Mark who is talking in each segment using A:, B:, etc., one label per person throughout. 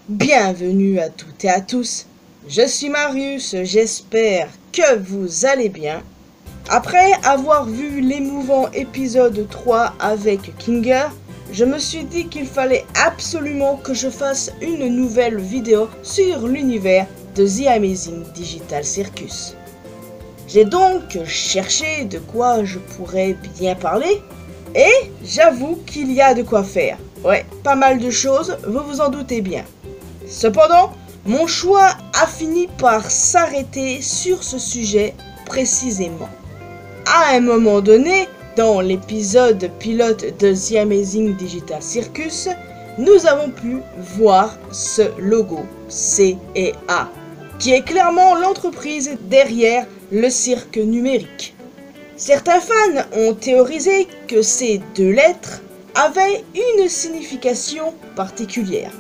A: Bienvenue à toutes et à tous, je suis Marius, j'espère que vous allez bien. Après avoir vu l'émouvant épisode 3 avec Kinger, je me suis dit qu'il fallait absolument que je fasse une nouvelle vidéo sur l'univers de The Amazing Digital Circus. J'ai donc cherché de quoi je pourrais bien parler, et j'avoue qu'il y a de quoi faire. Ouais, pas mal de choses, vous vous en doutez bien. Cependant, mon choix a fini par s'arrêter sur ce sujet précisément. À un moment donné, dans l'épisode pilote de The Amazing Digital Circus, nous avons pu voir ce logo C&A, qui est clairement l'entreprise derrière le cirque numérique. Certains fans ont théorisé que ces deux lettres avaient une signification particulière.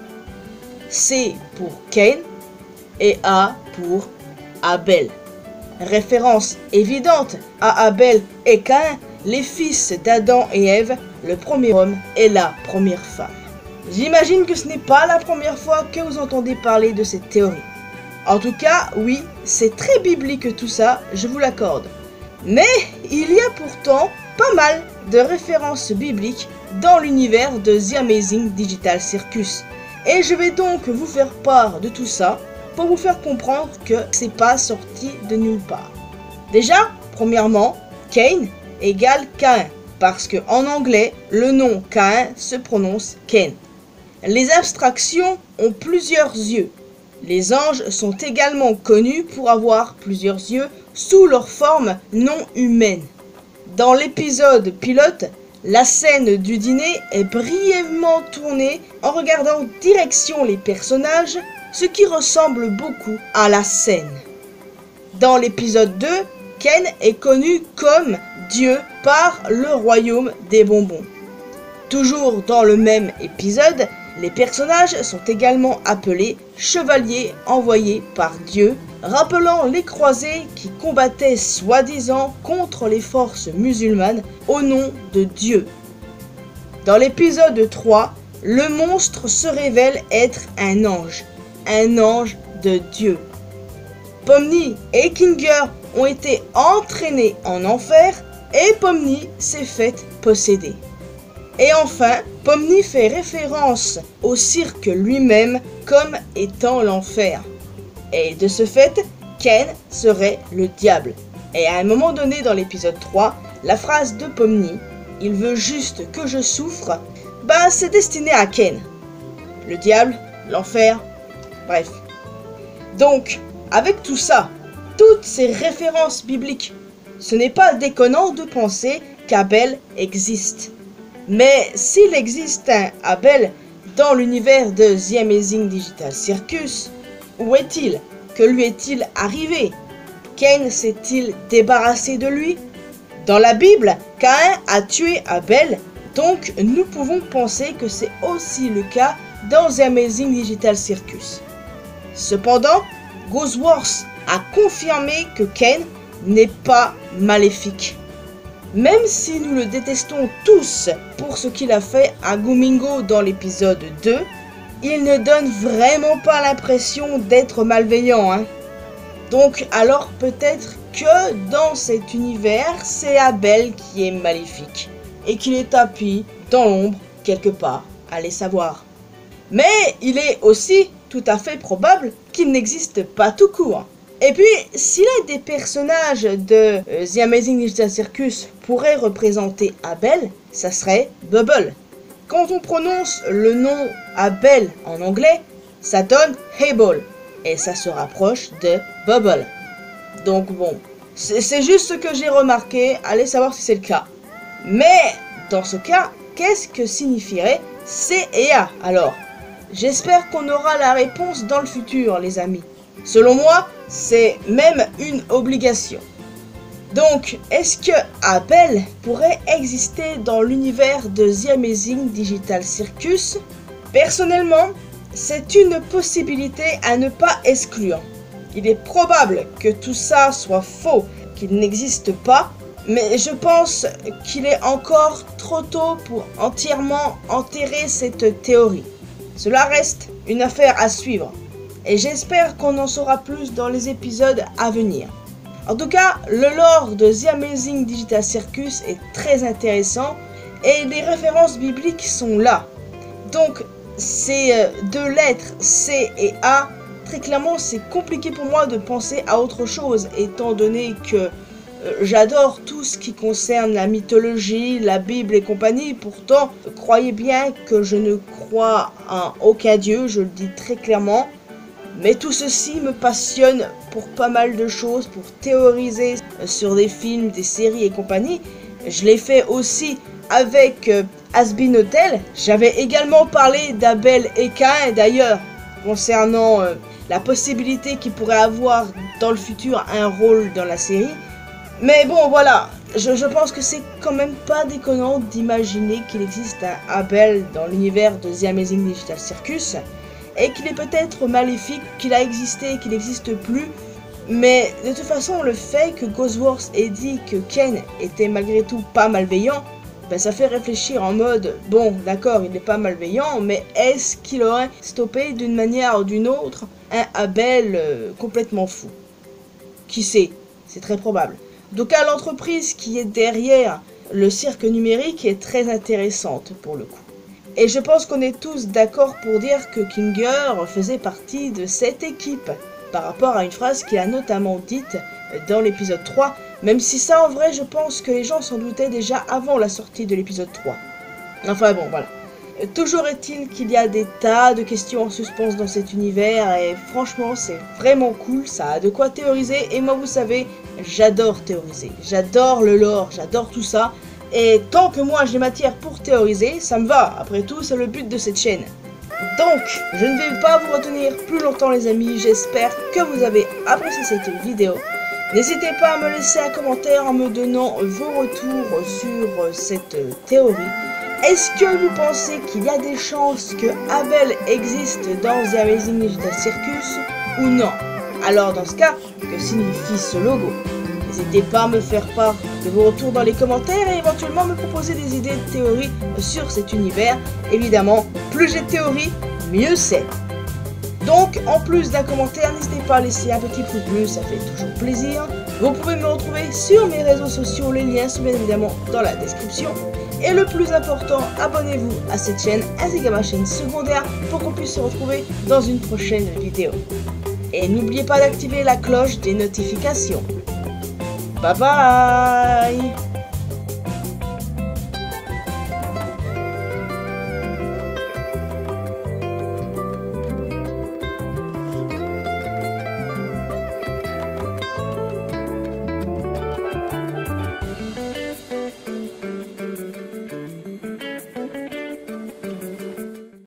A: C pour Cain et A pour Abel. Référence évidente à Abel et Cain, les fils d'Adam et Ève, le premier homme et la première femme. J'imagine que ce n'est pas la première fois que vous entendez parler de cette théorie. En tout cas, oui, c'est très biblique tout ça, je vous l'accorde. Mais il y a pourtant pas mal de références bibliques dans l'univers de The Amazing Digital Circus. Et je vais donc vous faire part de tout ça pour vous faire comprendre que c'est pas sorti de nulle part. Déjà, premièrement, Cain égale Caïn, parce que en anglais, le nom Caïn se prononce Cain. Les abstractions ont plusieurs yeux. Les anges sont également connus pour avoir plusieurs yeux sous leur forme non humaine. Dans l'épisode pilote, la scène du dîner est brièvement tournée en regardant direction les personnages, ce qui ressemble beaucoup à la scène. Dans l'épisode 2, Cain est connu comme Dieu par le royaume des bonbons. Toujours dans le même épisode, les personnages sont également appelés chevaliers envoyés par Dieu, rappelant les croisés qui combattaient soi-disant contre les forces musulmanes au nom de Dieu. Dans l'épisode 3, le monstre se révèle être un ange de Dieu. Pomni et Kinger ont été entraînés en enfer et Pomni s'est faite posséder. Et enfin, Pomni fait référence au cirque lui-même comme étant l'enfer. Et de ce fait, Cain serait le diable. Et à un moment donné dans l'épisode 3, la phrase de Pomni, « Il veut juste que je souffre », c'est destiné à Cain. Le diable, l'enfer, bref. Donc, avec tout ça, toutes ces références bibliques, ce n'est pas déconnant de penser qu'Abel existe. Mais s'il existe un Abel dans l'univers de The Amazing Digital Circus, où est-il? Que lui est-il arrivé? Cain s'est-il débarrassé de lui? Dans la Bible, Caïn a tué Abel, donc nous pouvons penser que c'est aussi le cas dans The Amazing Digital Circus. Cependant, Ghostworks a confirmé que Cain n'est pas maléfique. Même si nous le détestons tous pour ce qu'il a fait à Goomingo dans l'épisode 2, il ne donne vraiment pas l'impression d'être malveillant. Donc alors peut-être que dans cet univers, c'est Abel qui est maléfique et qu'il est tapis dans l'ombre quelque part, allez savoir. Mais il est aussi tout à fait probable qu'il n'existe pas tout court. Et puis, si l'un des personnages de The Amazing Digital Circus pourrait représenter Abel, ça serait Bubble. Quand on prononce le nom Abel en anglais, ça donne Abel, et ça se rapproche de Bubble. Donc bon, c'est juste ce que j'ai remarqué, allez savoir si c'est le cas. Mais, dans ce cas, qu'est-ce que signifierait C&A alors? J'espère qu'on aura la réponse dans le futur, les amis. Selon moi, c'est même une obligation. Donc, est-ce que Abel pourrait exister dans l'univers de The Amazing Digital Circus? Personnellement, c'est une possibilité à ne pas exclure. Il est probable que tout ça soit faux, qu'il n'existe pas, mais je pense qu'il est encore trop tôt pour entièrement enterrer cette théorie. Cela reste une affaire à suivre. Et j'espère qu'on en saura plus dans les épisodes à venir. En tout cas, le lore de The Amazing Digital Circus est très intéressant et les références bibliques sont là. Donc, ces deux lettres C et A, très clairement, c'est compliqué pour moi de penser à autre chose, étant donné que j'adore tout ce qui concerne la mythologie, la Bible et compagnie. Pourtant, croyez bien que je ne crois en aucun dieu, je le dis très clairement. Mais tout ceci me passionne pour pas mal de choses, pour théoriser sur des films, des séries et compagnie. Je l'ai fait aussi avec Has-Been Hotel. J'avais également parlé d'Abel et Caïn, d'ailleurs, concernant la possibilité qu'il pourrait avoir dans le futur un rôle dans la série. Mais bon, voilà, je pense que c'est quand même pas déconnant d'imaginer qu'il existe un Abel dans l'univers de The Amazing Digital Circus. Et qu'il est peut-être maléfique, qu'il a existé et qu'il n'existe plus. Mais de toute façon, le fait que Ghostworks ait dit que Ken était malgré tout pas malveillant, ben ça fait réfléchir en mode, bon d'accord, il n'est pas malveillant, mais est-ce qu'il aurait stoppé d'une manière ou d'une autre un Abel complètement fou? Qui sait? C'est très probable. Donc l'entreprise qui est derrière le cirque numérique est très intéressante pour le coup. Et je pense qu'on est tous d'accord pour dire que Kinger faisait partie de cette équipe, par rapport à une phrase qu'il a notamment dite dans l'épisode 3, même si ça en vrai je pense que les gens s'en doutaient déjà avant la sortie de l'épisode 3. Enfin bon, voilà. Toujours est-il qu'il y a des tas de questions en suspens dans cet univers, et franchement c'est vraiment cool, ça a de quoi théoriser, et moi vous savez, j'adore théoriser, j'adore le lore, j'adore tout ça. Et tant que moi j'ai matière pour théoriser, ça me va, après tout c'est le but de cette chaîne. Donc, je ne vais pas vous retenir plus longtemps les amis, j'espère que vous avez apprécié cette vidéo. N'hésitez pas à me laisser un commentaire en me donnant vos retours sur cette théorie. Est-ce que vous pensez qu'il y a des chances que Abel existe dans The Amazing Digital Circus ou non? Alors dans ce cas, que signifie ce logo? N'hésitez pas à me faire part de vos retours dans les commentaires et éventuellement me proposer des idées de théories sur cet univers. Évidemment, plus j'ai de théories, mieux c'est. Donc, en plus d'un commentaire, n'hésitez pas à laisser un petit pouce bleu, ça fait toujours plaisir. Vous pouvez me retrouver sur mes réseaux sociaux, les liens sont bien évidemment dans la description. Et le plus important, abonnez-vous à cette chaîne ainsi qu'à ma chaîne secondaire pour qu'on puisse se retrouver dans une prochaine vidéo. Et n'oubliez pas d'activer la cloche des notifications. Bye bye!